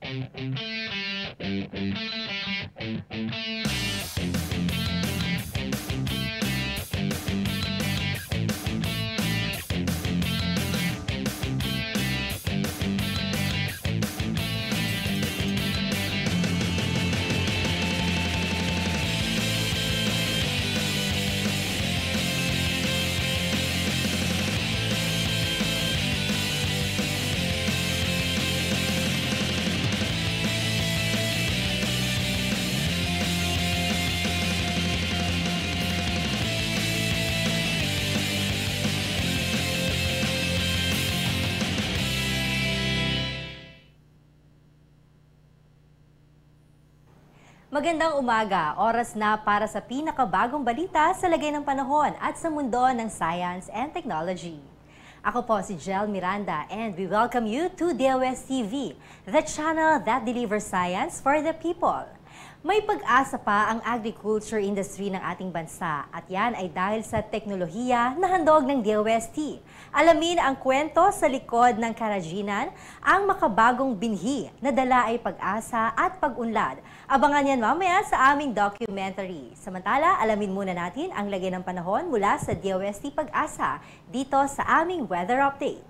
Magandang umaga, oras na para sa pinakabagong balita sa lagay ng panahon at sa mundo ng science and technology. Ako po si Jel Miranda and we welcome you to DOS TV, the channel that delivers science for the people. May pag-asa pa ang agriculture industry ng ating bansa at yan ay dahil sa teknolohiya na handog ng DOST. Alamin ang kwento sa likod ng karajinan, ang makabagong binhi na dala ay pag-asa at pag-unlad. Abangan yan mamaya sa aming documentary. Samantala, alamin muna natin ang lagay ng panahon mula sa DOST Pag-asa dito sa aming weather update.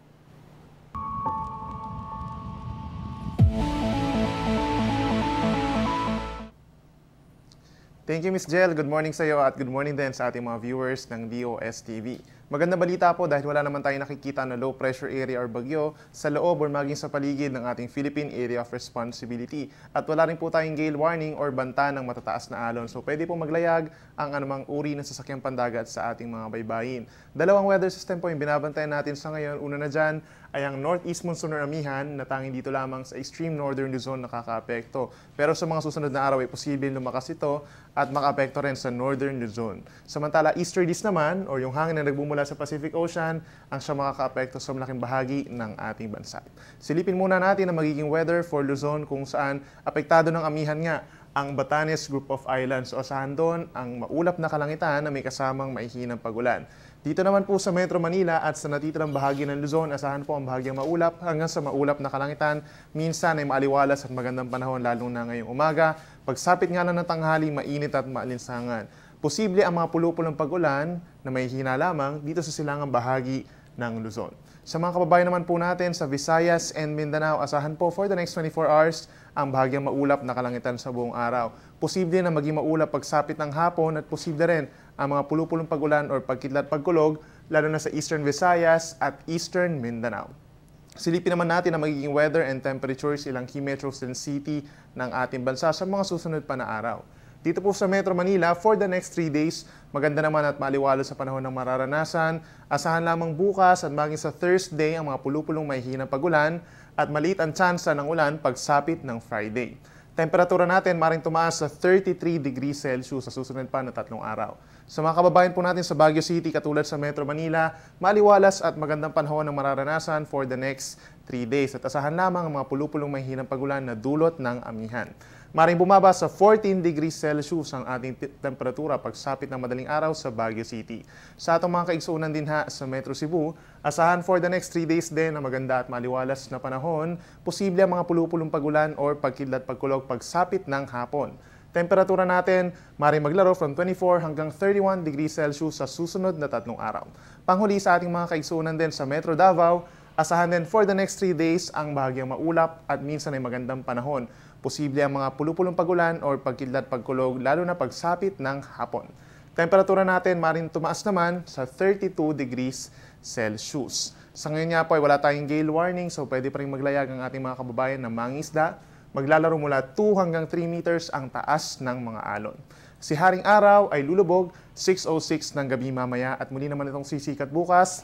Thank you, Ms. Jel. Good morning sa iyo at good morning din sa ating mga viewers ng DOS TV. Maganda balita po dahil wala naman tayong nakikita na low pressure area or bagyo sa loob or maging sa paligid ng ating Philippine Area of Responsibility. At wala rin po tayong gale warning or banta ng matataas na alon. So pwede po maglayag ang anumang uri ng sasakyang pandagat sa ating mga baybayin. Dalawang weather system po yung binabantayan natin sa ngayon. Una na dyan ay ang northeast monsoon or amihan na tanging dito lamang sa extreme northern Luzon nakakaapekto. Pero sa mga susunod na araw ay posibleng lumakas ito at makaapekto rin sa northern Luzon. Samantala, easterlies naman or yung hangin na nagbumula sa Pacific Ocean ang siya makakaapekto sa malaking bahagi ng ating bansa. Silipin muna natin ang magiging weather for Luzon kung saan apektado ng amihan nga ang Batanes Group of Islands. O asahan doon ang maulap na kalangitan na may kasamang maihinang pagulan. Dito naman po sa Metro Manila at sa natitirang bahagi ng Luzon, asahan po ang bahagyang maulap hanggang sa maulap na kalangitan. Minsan ay maaliwalas at magandang panahon lalong na ngayong umaga. Pagsapit nga na ng tanghali, mainit at maalinsangan. Posible ang mga pulupulong pag-ulan na may hina lamang dito sa silangang bahagi ng Luzon. Sa mga kababayan naman po natin sa Visayas and Mindanao, asahan po for the next 24 hours ang bahagyang maulap na kalangitan sa buong araw. Posible na maging maulap pagsapit ng hapon at posible rin ang mga pulupulong pag-ulan or pagkidlat pagkulog lalo na sa Eastern Visayas at Eastern Mindanao. Silipin naman natin ang magiging weather and temperatures ilang key metros and city ng ating bansa sa mga susunod pa na araw. Dito po sa Metro Manila, for the next 3 days, maganda naman at maliwalas sa panahon ng mararanasan. Asahan lamang bukas at maging sa Thursday ang mga pulupulong may hinang pagulan at maliit ang tsansa ng ulan pagsapit ng Friday. Temperatura natin maring tumaas sa 33 degrees Celsius sa susunod pa na 3 araw. Sa mga kababayan po natin sa Baguio City katulad sa Metro Manila, maliwalas at magandang panahon ng mararanasan for the next 3 days. At asahan lamang ang mga pulupulong may hinang pagulan na dulot ng amihan. Maring bumaba sa 14 degrees Celsius ang ating temperatura pagsapit ng madaling araw sa Baguio City. Sa atong mga kaigsunan din ha sa Metro Cebu, asahan for the next 3 days din na maganda at maliwalas na panahon, posible ang mga pulupulong pagulan or pagkidlat pagkulog pagsapit ng hapon. Temperatura natin, maring maglaro from 24 hanggang 31 degrees Celsius sa susunod na 3 araw. Panghuli sa ating mga kaigsunan din sa Metro Davao, asahan din for the next 3 days ang bahagyang maulap at minsan ay magandang panahon. Posible ang mga pulupulong pagulan or pagkidlat pagkulog lalo na pagsapit ng hapon. Temperatura natin maring tumaas naman sa 32 degrees Celsius. Sa ngayon nga po ay wala tayong gale warning so pwede pa rin maglayag ang ating mga kababayan na mangingisda. Maglalaro mula 2 hanggang 3 meters ang taas ng mga alon. Si Haring Araw ay lulubog 6:06 ng gabi mamaya at muli naman itong sisikat bukas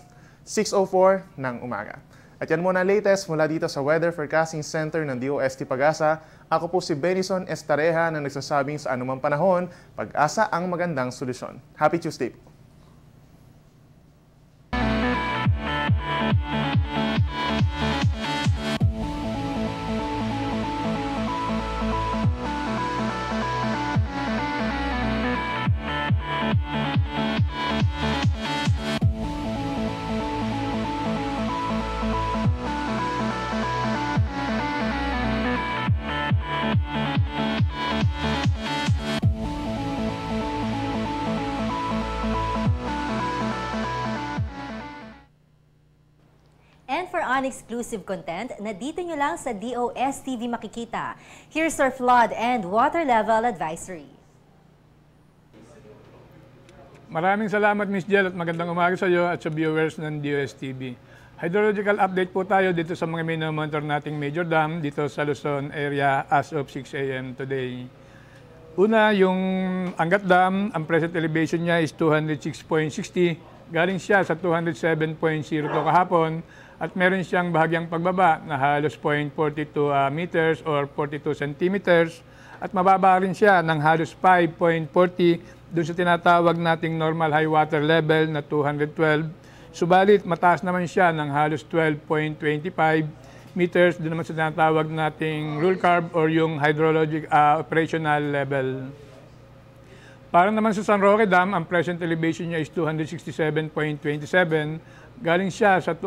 6:04 ng umaga. At yan muna ang latest mula dito sa Weather Forecasting Center ng DOST Pag-asa. Ako po si Benison Estareja na nagsasabing sa anumang panahon, pag-asa ang magandang solusyon. Happy Tuesday po! on exclusive content na dito nyo lang sa DOS TV makikita. Here's our flood and water level advisory. Maraming salamat, Miss Jel, at magandang umaga sa iyo at sa viewers ng DOS-TV. Hydrological update po tayo dito sa mga minomonitor nating major dam dito sa Luzon area as of 6 a.m. today. Una, yung Angat Dam, ang present elevation niya is 206.60. Galing siya sa 207.02 kahapon at meron siyang bahagyang pagbaba na halos 0.42 meters or 42 centimeters at mababa rin siya ng halos 5.40 doon sa tinatawag nating normal high water level na 212. Subalit mataas naman siya ng halos 12.25 meters doon naman sa tinatawag nating rule curve or yung hydrologic operational level. Para naman sa San Roque Dam, ang present elevation niya is 267.27. Galing siya sa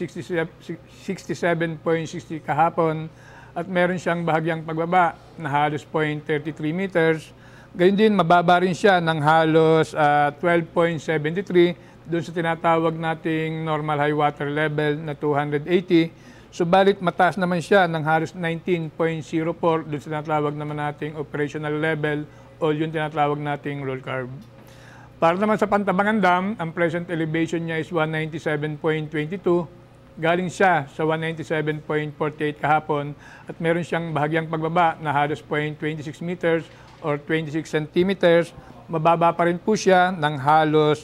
267.60 kahapon at meron siyang bahagyang pagbaba na halos 0.33 meters. Gayun din, mababa rin siya ng halos 12.73 doon sa tinatawag nating normal high water level na 280. Subalit mataas naman siya ng halos 19.04 doon sa tinatawag naman nating operational level o yung tinatawag nating roll curve. Para naman sa Pantabangan Dam, ang present elevation niya is 197.22. Galing siya sa 197.48 kahapon at meron siyang bahagyang pagbaba na halos 0.26 meters or 26 centimeters. Mababa pa rin po siya ng halos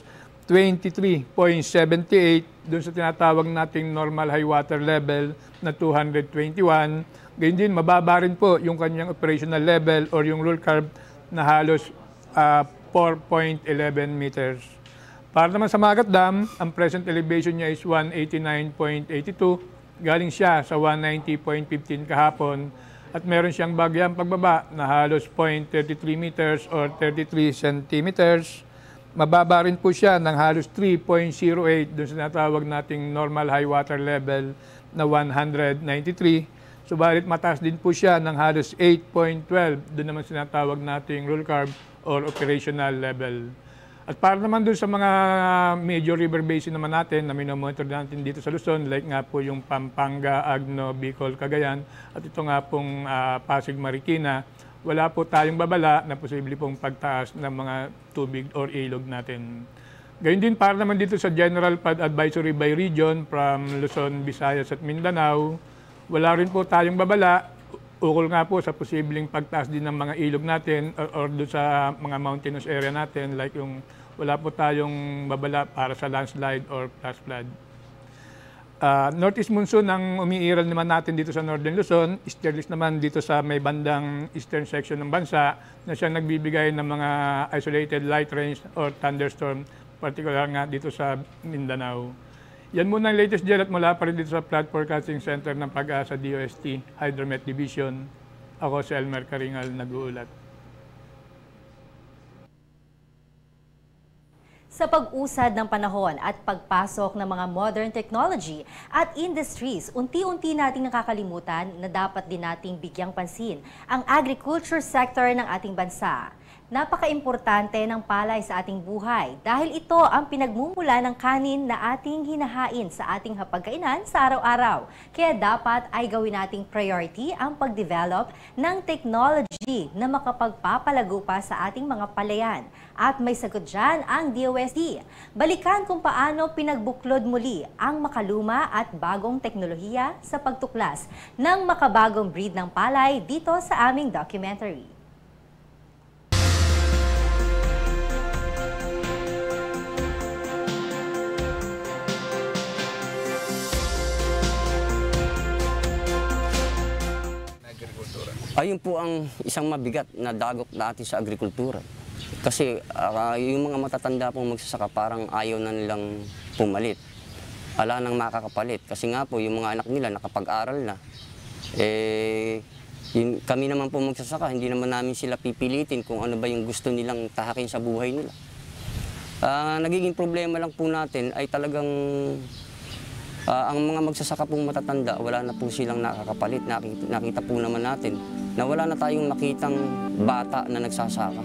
23.78 doon sa tinatawag nating normal high water level na 221. Ganyan din, mababa rin po yung kanyang operational level or yung rule curve na halos 4.11 meters. Para naman sa Magat Dam, ang present elevation niya is 189.82. Galing siya sa 190.15 kahapon at meron siyang bagyang pagbaba na halos 0.33 meters or 33 centimeters. Mababa rin po siya ng halos 3.08 doon sa tinatawag nating normal high water level na 193. Subalit mataas din po siya ng halos 8.12 doon naman sa tinatawag nating rule curve or operational level. At para naman doon sa mga major river basin naman natin na minomonitor natin dito sa Luzon, like nga po yung Pampanga, Agno, Bicol, Cagayan, at ito nga pong Pasig, Marikina, wala po tayong babala na posible pong pagtaas ng mga tubig or ilog natin. Gayun din para naman dito sa General Flood Advisory by Region from Luzon, Visayas at Mindanao, wala rin po tayong babala, ukol nga po sa posibleng pagtaas din ng mga ilog natin or doon sa mga mountainous area natin, like yung wala po tayong babala para sa landslide or flash flood. Northeast monsoon ang umiiral naman natin dito sa Northern Luzon, easterlies naman dito sa may bandang eastern section ng bansa na siya nagbibigay ng mga isolated light rains or thunderstorm, particular nga dito sa Mindanao. Yan muna ang latest gel at mula pa rin dito sa Flood Forecasting Center ng Pag-asa DOST Hydromet Division. Ako si Elmer Karingal, nag-uulat. Sa pag-usad ng panahon at pagpasok ng mga modern technology at industries, unti-unti nating nakakalimutan na dapat din nating bigyang pansin ang agriculture sector ng ating bansa. Napaka-importante ng palay sa ating buhay dahil ito ang pinagmumula ng kanin na ating hinahain sa ating hapagkainan sa araw-araw. Kaya dapat ay gawin nating priority ang pag-develop ng technology na makapagpapalago pa sa ating mga palayan. At may sagot dyan ang DOST. Balikan kung paano pinagbuklod muli ang makaluma at bagong teknolohiya sa pagtuklas ng makabagong breed ng palay dito sa aming documentary. Ayun po ang isang mabigat na dagok natin sa agrikultura. Kasi yung mga matatanda pong magsasaka parang ayaw na nilang pumalit. Wala nang makakapalit. Kasi nga po yung mga anak nila nakapag-aral na. Kami naman po magsasaka, hindi naman namin sila pipilitin kung ano ba yung gusto nilang tahakin sa buhay nila. Nagiging problema lang po natin ay talagang ang mga magsasaka pong matatanda, wala na po silang nakakapalit. Nakita po naman natin na wala na tayong makitang bata na nagsasaka.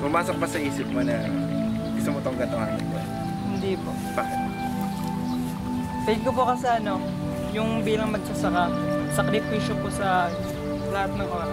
pumasok pa sa isip mo na gusto mo tong gatuhanin ko? Hindi po. Bakit? Faith ko po kasi yung bilang magsasaka, sakripisyo po sa lahat ng oras.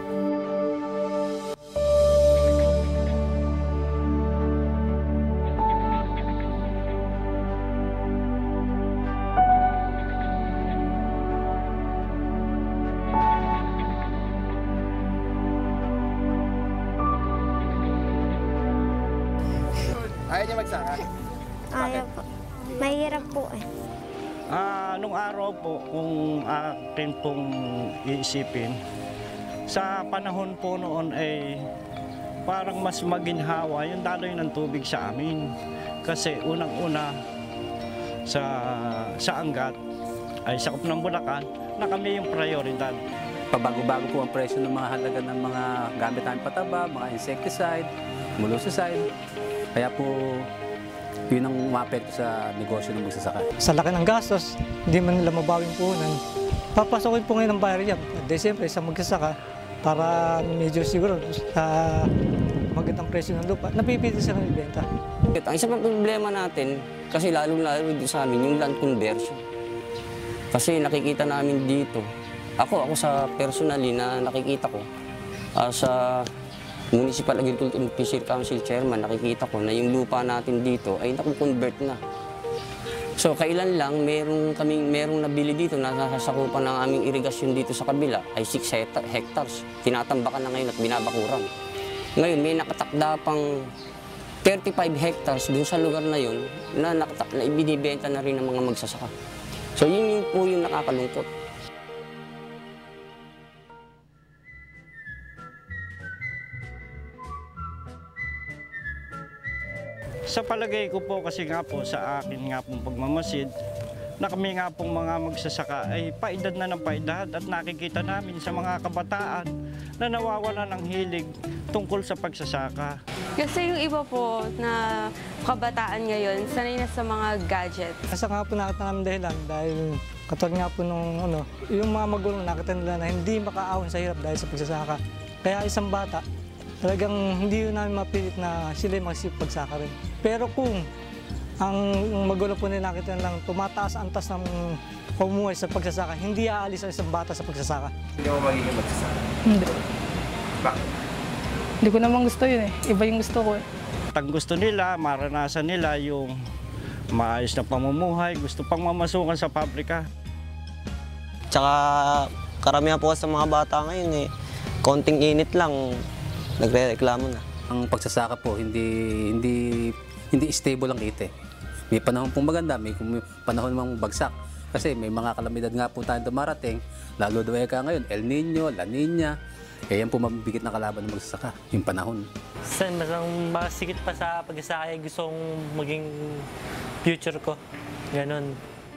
Ayaw niya magsaka? Ayaw po. Mahirap po eh. Nung araw po, kung akin pong iisipin, sa panahon po noon ay parang mas maginhawa yung daloy ng tubig sa amin. Kasi unang-una sa Angat ay sakop ng Bulacan na kami yung prioridad. Pabago-bago po ang presyo ng mga halaga ng mga gamit namin pataba, mga insecticide, molluscicide. Kaya po, yun ang umapekto sa negosyo ng magsasaka. Sa laki ng gastos, hindi man nila mabawing puhunan. Papasokin po ngayon ng bayar yan. At siyempre, sa magsasaka, para medyo siguro magandang presyo ng lupa, napipili sila ng ibenta. Ang isa pang problema natin, kasi lalo-lalo dito sa amin, yung land conversion. Kasi nakikita namin dito, ako sa personally na nakikita ko, sa Municipal Agriculture and Fishery Council Chairman, nakikita ko na yung lupa natin dito ay naku-convert na. So kailan lang merong nabili dito na nasasakupan ng aming irigasyon dito sa kabila ay 6 hectares. Tinatambakan na ngayon at binabakuran. Ngayon may nakatakda pang 35 hectares dun sa lugar na yun na ibinibenta na rin ng mga magsasaka. So yun po yung nakakalungkot. Sa palagay ko po kasi nga po sa akin nga pong pagmamasid, na kami nga pong mga magsasaka ay paedad na ng paedad at nakikita namin sa mga kabataan na nawawala ng hilig tungkol sa pagsasaka. Kasi yung iba po na kabataan ngayon, sanay na sa mga gadget. Kasi nga po nakita namin dahilan dahil katulad nga po nung yung mga magulang nakita nila na hindi makaahon sa hirap dahil sa pagsasaka. Kaya isang bata, talagang hindi yun namin mapilit na sila yung magsipagsaka rin. Pero kung ang magulang po nila nakita lang tumataas ang tas ng pamumuhay sa pagsasaka, hindi aalis ang isang bata sa pagsasaka. Hindi mo magiging magsasaka? Hindi. Bakit? Hindi ko naman gusto yun eh. Iba yung gusto ko eh. Ang gusto nila, maranasan nila yung maayos na pamumuhay, gusto pang mamasukan sa pabrika. Tsaka karamihan po sa mga bata ngayon konting init lang, nagre-reklamo na. Ang pagsasaka po, hindi stable ang kita. May panahon pong maganda, may panahon mang bagsak. Kasi may mga kalamidad nga po tayong dumarating, lalo daw ngayon, El Nino, La Nina. Yan po mabibigat na kalaban ng magsasaka, yung panahon. Masikip pa sa pagsasaka, gusto kong maging future ko. Ganon.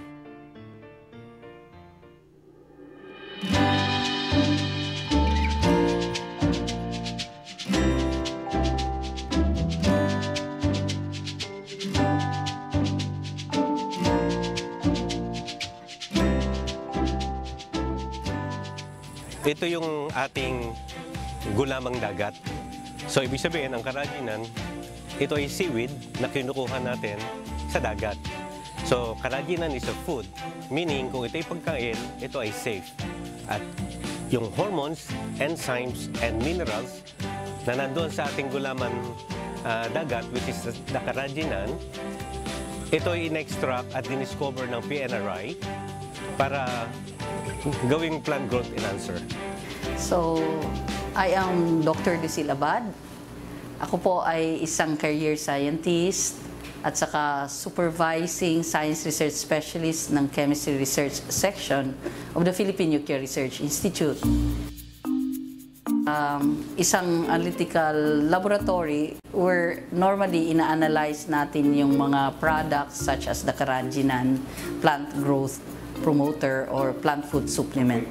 Ito yung ating gulamang dagat. So, ibig sabihin, ang karajinan, ito ay seaweed na kinukuha natin sa dagat. So, karajinan is a food, meaning kung ito ay pagkain, ito ay safe. At yung hormones, enzymes, and minerals na nandoon sa ating gulaman dagat, which is the karajinan, ito ay in-extract at diniscover ng PNRI para gawing plant growth enhancer. So, I am Dr. Lucille Abad. Ako po ay isang career scientist at saka supervising science research specialist ng Chemistry Research Section of the Philippine Nuclear Research Institute. Isang analytical laboratory where normally ina-analyze natin yung mga products such as the carrageenan plant growth promoter or plant food supplement.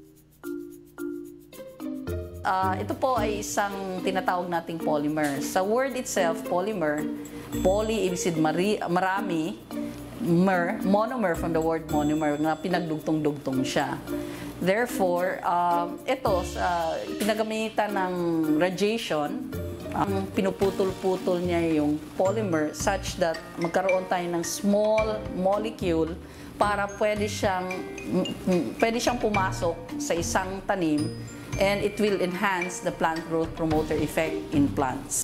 Ito po ay isang tinatawag nating polymer. Sa word itself, polymer, poly, ibig sabihin marami, monomer from the word monomer, na pinagdugtong-dugtong siya. Therefore, ito, pinagamitan ng radiation Ang pinuputol-putol niya yung polymer such that magkaroon tayo ng small molecule para pwede siyang pumasok sa isang tanim, and it will enhance the plant growth promoter effect in plants.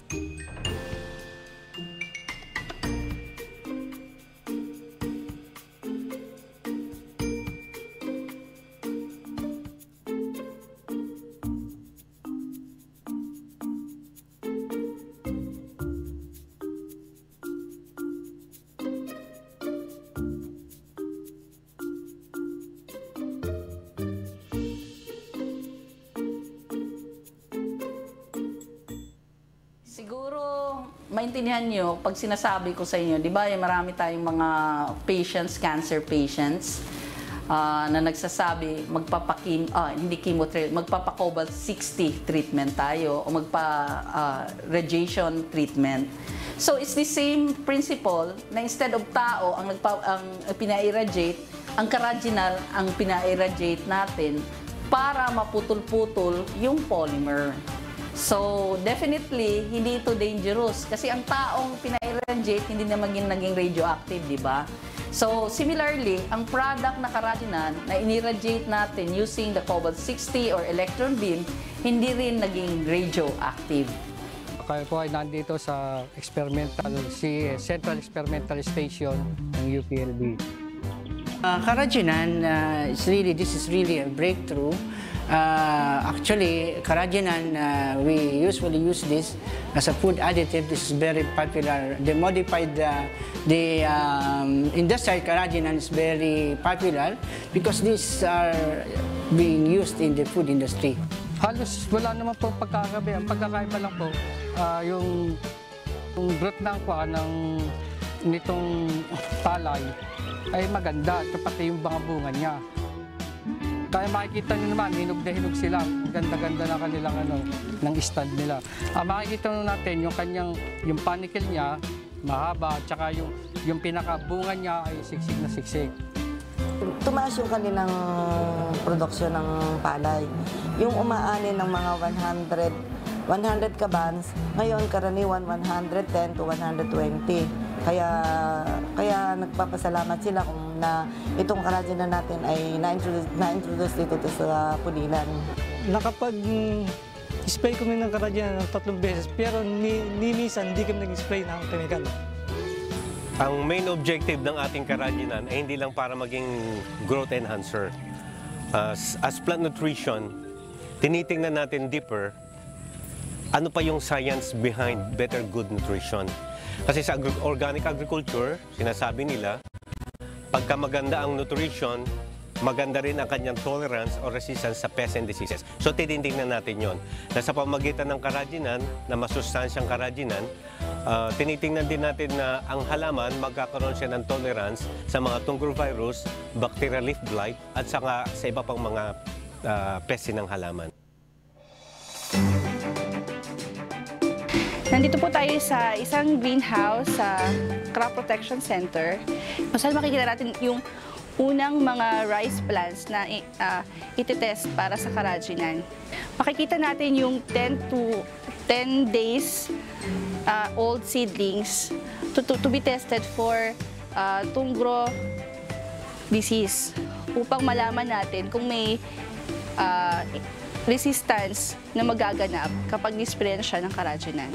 Siguro, maintindihan nyo, pag sinasabi ko sa inyo, di ba, marami tayong mga patients, cancer patients, na nagsasabi, magpapa-cobalt 60 treatment tayo, o magpa-radiation treatment. So, it's the same principle na instead of tao ang pina-irradiate, ang Carraginal ang pina-irradiate natin para maputol-putol yung polymer. So, definitely, hindi ito dangerous. Kasi ang taong pina-irradiate, hindi na naging radioactive, di ba? So, similarly, ang product na Carraginal na inirradiate natin using the cobalt-60 or electron beam, hindi rin naging radioactive. Kaya po ay nandito sa Central Experimental Station ng UPLB. Carraginal, this is really a breakthrough. Actually, Carraginal, we usually use this as a food additive. This is very popular. The modified, industrial Carraginal is very popular because these are being used in the food industry. Halos wala naman po pagkakabi. Ang pagkakaiba lang po, yung growth nitong palay ay maganda. Ito pati yung mga bunga niya. Kaya makikita nyo naman, hinog na hinog sila. Ganda-ganda na kanilang ng stand nila. Makikita nyo natin yung panicle niya, mahaba, at saka yung pinakabunga niya ay siksik na siksik. Tumaas yung kanilang produksyon ng palay. Yung umaani ng mga 100 kabans, ngayon karaniwan 110 to 120. Kaya nagpapasalamat sila kung na itong Carraginal natin ay na-introduce dito sa Pulilan. Nakapag-spray kami ng Carraginal ng 3 beses, pero minsan hindi kami nag-spray ng chemical. Ang main objective ng ating Carraginal ay hindi lang para maging growth enhancer. As plant nutrition, tinitingnan natin deeper ano pa yung science behind better good nutrition. Kasi sa organic agriculture, sinasabi nila, pagka maganda ang nutrition, maganda rin ang kanyang tolerance or resistance sa pests and diseases. So, tinitingnan natin yon. Na sa pamagitan ng Carraginal, na masustansyang Carraginal, tinitingnan din natin na ang halaman magkakaroon siya ng tolerance sa mga tunggrovirus, bacterial leaf blight, at saka sa iba pang mga pests ng halaman. Nandito po tayo sa isang greenhouse sa Crop Protection Center. Kung saan makikita natin yung unang mga rice plants na ititest para sa Carraginal. Makikita natin yung 10 days old seedlings to be tested for tungro disease upang malaman natin kung may resistance na magaganap kapag nisprayan siya ng Carraginal.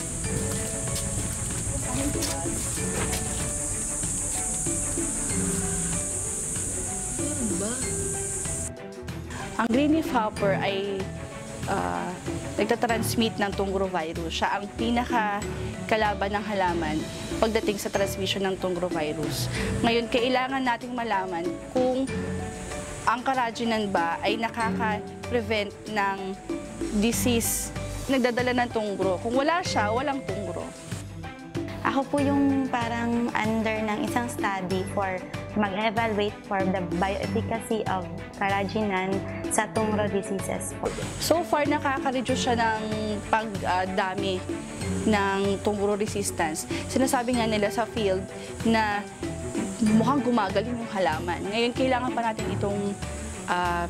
Ang green leaf hopper ay nagtatransmit ng tunggrovirus. Siya ang pinakakalaban ng halaman pagdating sa transmission ng tunggrovirus. Ngayon, kailangan nating malaman kung ang Carraginal ba ay nakaka-prevent ng disease nagdadala ng tungro. Kung wala siya, walang tungro. Ako po yung parang under ng isang study for mag-evaluate for the bioefficacy of Carraginal sa tungro diseases po. So far, nakaka-reduce siya ng pagdami ng tungro resistance. Sinasabi nga nila sa field na mukhang gumagaling yung halaman. Ngayon, kailangan pa natin itong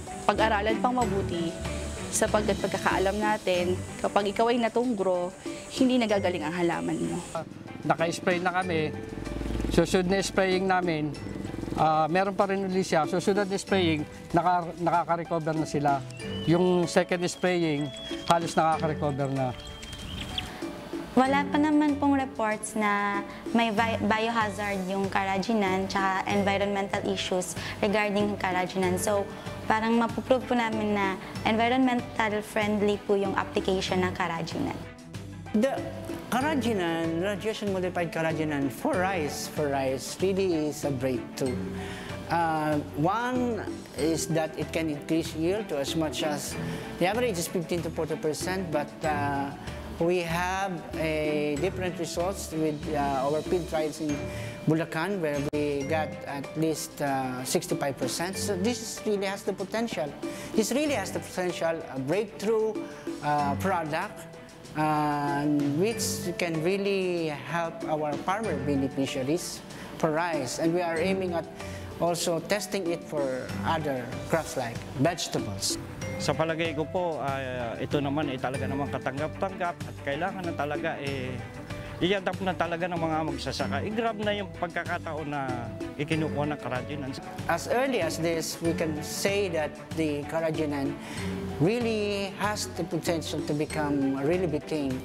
pag-aralan pang mabuti sapagkat pagkakaalam natin, kapag ikaw ay natungro, hindi nagagaling ang halaman mo. Naka-spray na kami. Susunod na spraying namin, meron pa rin ulit siya. Susunod na spraying, nakaka-recover na sila. Yung second spraying, halos nakaka-recover na. Wala pa naman pong reports na may biohazard yung Carrageenan tsaka environmental issues regarding Carrageenan. So, parang mapuprove po namin na environmental friendly po yung application ng Carrageenan. The Carrageenan, radiation-modified Carrageenan for rice really is a breakthrough. One is that it can increase yield to as much as, the average is 15 to 40%, but we have different results with our field trials in Bulacan, where we got at least 65%. So this really has the potential. This really has the potential, a breakthrough product, which can really help our farmer beneficiaries for rice. And we are aiming at also testing it for other crops like vegetables. Sa palagay ko po, ito naman ay talaga namang katanggap-tanggap at kailangan na talaga i-adapt na talaga ng mga magsasaka. I-grab na yung pagkakataon na ikinukuha ng Carrageenan. As early as this, we can say that the Carrageenan really has the potential to become a really big thing.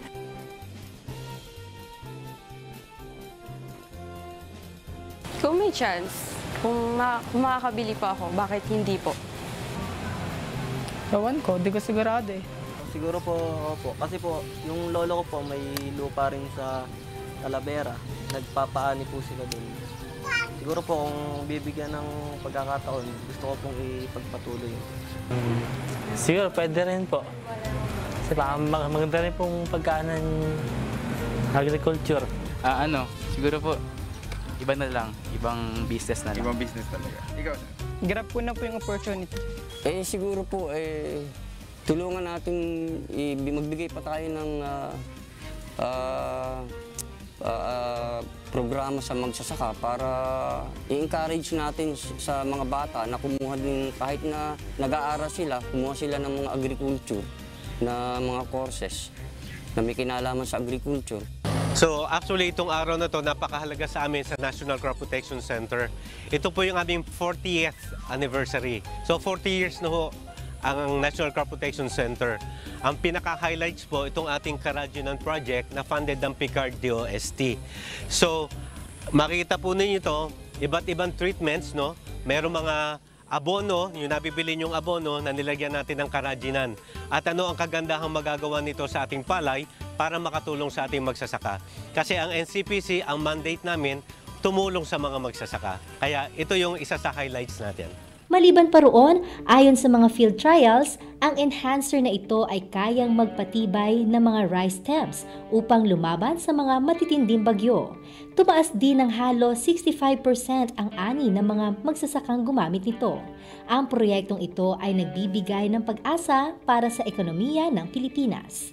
Kung may chance, kung makakabili pa ako, bakit hindi po? Ewan ko, di ko sigurado eh. Siguro po, opo. Kasi po, yung lolo ko po may lupa rin sa Talavera. Nagpapaani po sila doon. Siguro po kung bibigyan ng pagkakataon, gusto ko pong ipagpatuloy. Siguro pwede rin po. Kasi maganda rin pong pagkaan ng agriculture. Siguro po, iba na lang. Ibang business na lang. Ibang business talaga. Ikaw? Grab ko na po yung opportunity. Siguro po, tulungan natin, magbigay pa tayo ng programa sa magsasaka para i-encourage natin sa mga bata na kumuha din, kahit na nag-aaral sila, kumuha sila ng mga agriculture, na mga courses na may kinalaman sa agriculture. So actually itong araw na to napakahalaga sa amin sa National Crop Protection Center. Ito po yung aming 40th anniversary. So 40 years na ho ang National Crop Protection Center. Ang pinaka-highlights po itong ating Carrageenan project na funded ng Picard DOST. So makita po ninyo ito, iba't ibang treatments, no? Merong mga abono, yung nabibili nyong abono na nilagyan natin ng Carrageenan. At ano ang kagandahang magagawa nito sa ating palay para makatulong sa ating magsasaka. Kasi ang NCPC, ang mandate namin, tumulong sa mga magsasaka. Kaya ito yung isa sa highlights natin. Maliban pa roon, ayon sa mga field trials, ang enhancer na ito ay kayang magpatibay ng mga rice stems upang lumaban sa mga matitinding bagyo. Tumaas din ng halos 65% ang ani ng mga magsasakang gumamit nito. Ang proyektong ito ay nagbibigay ng pag-asa para sa ekonomiya ng Pilipinas.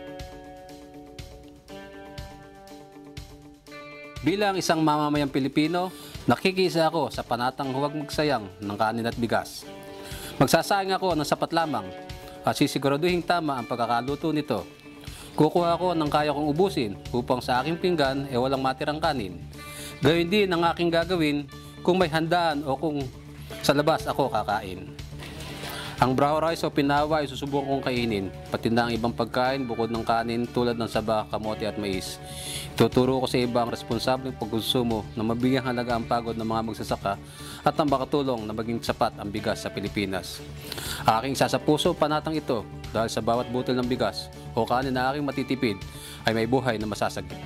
Bilang isang mamamayang Pilipino, nakikisa ako sa panatang huwag magsayang ng kanin at bigas. Magsasayang ako ng sapat lamang at sisiguraduhin tama ang pagkakaluto nito. Kukuha ako ng kaya kong ubusin upang sa aking pinggan walang matirang kanin. Gawin din ang aking gagawin kung may handaan o kung sa labas ako kakain. Ang brown rice o pinawa ay susubukan kong kainin, pati na ang ibang pagkain bukod ng kanin tulad ng saba, kamote at mais. Ituturo ko sa iba ang responsableng pagkonsumo na mabigyang halaga ang pagod ng mga magsasaka at ang makatulong na maging sapat ang bigas sa Pilipinas. Aking sasapuso panatang ito dahil sa bawat butil ng bigas o kanin na aking matitipid ay may buhay na masasagip.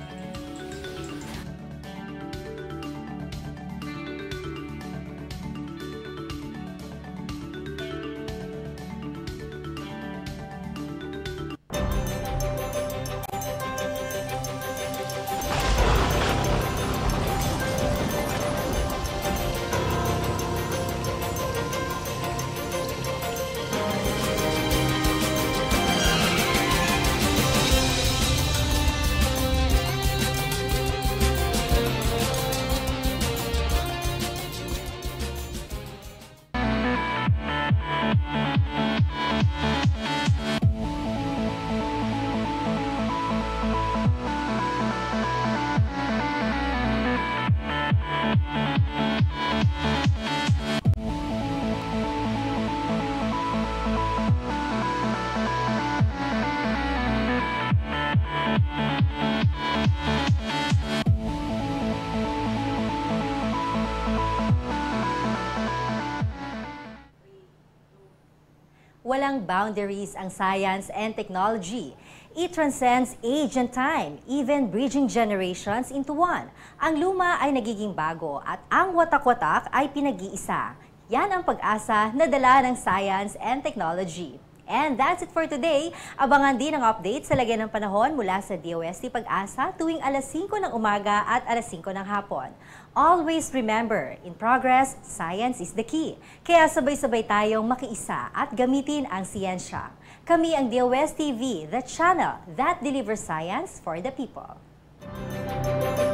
walang boundaries ang science and technology. It transcends age and time, even bridging generations into one. Ang luma ay nagiging bago at ang watak-watak ay pinag-iisa. Yan ang pag-asa na dala ng science and technology. And that's it for today. Abangan din ang update sa lagay ng panahon mula sa DOST Pag-asa tuwing alas 5 ng umaga at alas 5 ng hapon. Always remember, in progress, science is the key. Kaya sabay-sabay tayong makiisa at gamitin ang siyensya. Kami ang DOST TV, the channel that delivers science for the people.